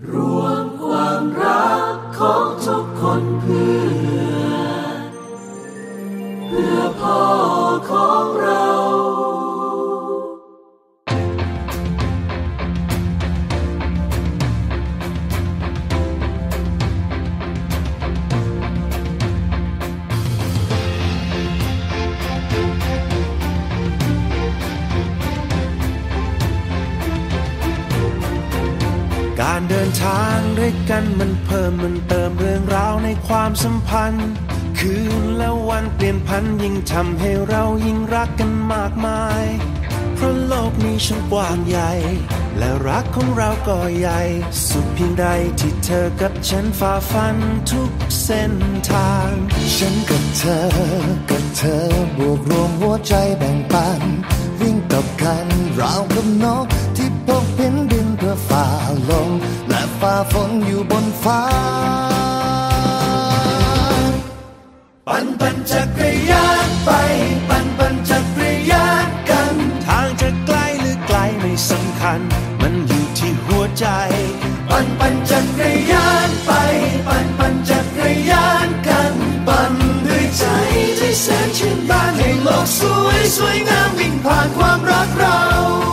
รวมความรักของทุกคนเพื่อพ่อของเราการเดินทางด้วยกันมันเพิ่มมันเติมเรื่องราวในความสัมพันธ์คืนและวันเปลี่ยนพันยิ่งทำให้เรายิ่งรักกันมากมายเพราะโลกนี้ช่างกว้างใหญ่และรักของเราก็ใหญ่สุดเพียงใดที่เธอกับฉันฝ่าฟันทุกเส้นทางฉันกับเธอบวกรวมหัวใจแบ่งปันวิ่งกับกันราวกับนกที่พกบินเพื่อฝ่าลมและฝ่าฝนอยู่บนฟ้าปั่นจักรยานไปปั่นจักรยานกันทางจะไกลหรือไกลไม่สำคัญมันอยู่ที่หัวใจปั่นจักรยานไปปั่นจักรยานกันปั่นด้วยใจที่แสนชื่นบานให้โลกสวยงามวิ่งผ่านความรักเรา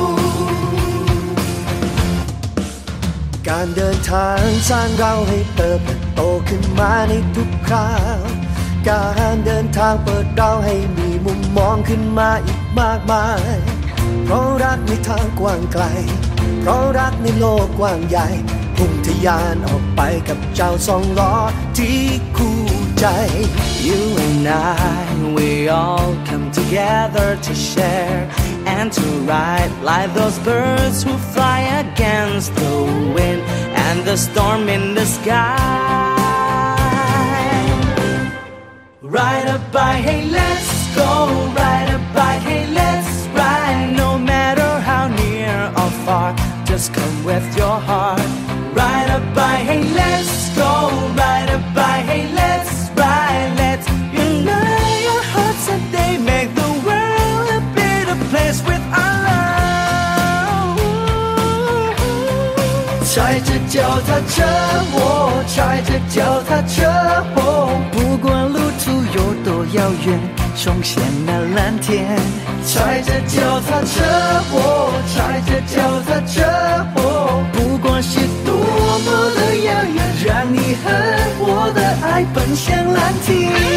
การเดินทางสร้างเราให้เติบโตขึ้นมาในทุกคราวการเดินทางเปิดเราให้มีมุมมองขึ้นมาอีกมากมายเพราะรักในทางกว้างไกลเพราะรักในโลกกว้างใหญ่พุ่งทะยานออกไปกับเจ้าสองล้อที่คู่ใจ You and I we all come together to share and to ride like those birds who fly against the wind and the storm in the sky Ride a bike, hey let's go Ride a bike, hey let's ride No matter how near or far Just come with your heart Ride a bike, hey let's go Ride a bike, hey let's ride Let's unite our hearts and they make the world a better place with our love 踩着脚踏车我踩着脚踏车我不管路途有多遥远冲向那蓝天踩着脚踏车我踩着脚踏车我不管是多么的遥远让你和我的爱奔向蓝天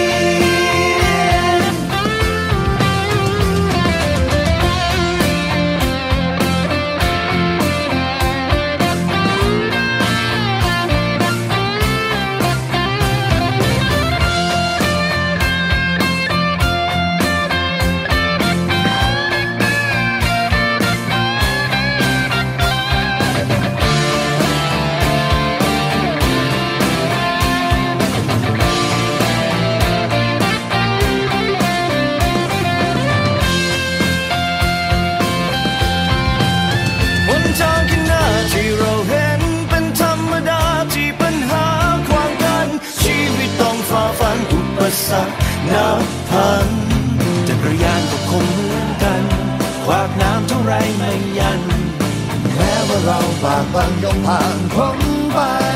นับพันจักรยานก็คงเหมือนกันขวากน้ำเท่าไรไม่ยันแม้ว่าเราบากบั่นย่อมผ่านพ้นไป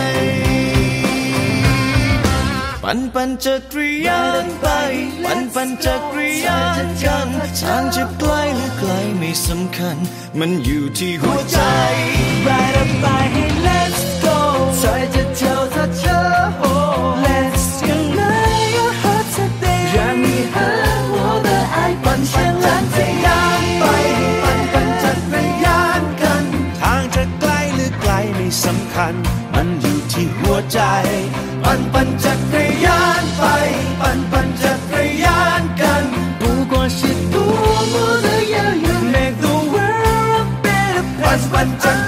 ปั่นจักรยานไปปั่นจักรยานกันทางจะไกลหรือไกลไม่สำคัญมันอยู่ที่หัวใจ Ride a bike, hey let's go 踩着脚踏车 Let's unite our hearts and they 让你和我的爱奔向蓝天ไปปั่นจักรยานกันทางจะไกลหรือไกลไม่สำคัญมันอยู่ที่หัวใจปั่นจักรยานไปปั่นจักรยานกัน不管是多么的遥远 Make the world a better place ปั่นจัก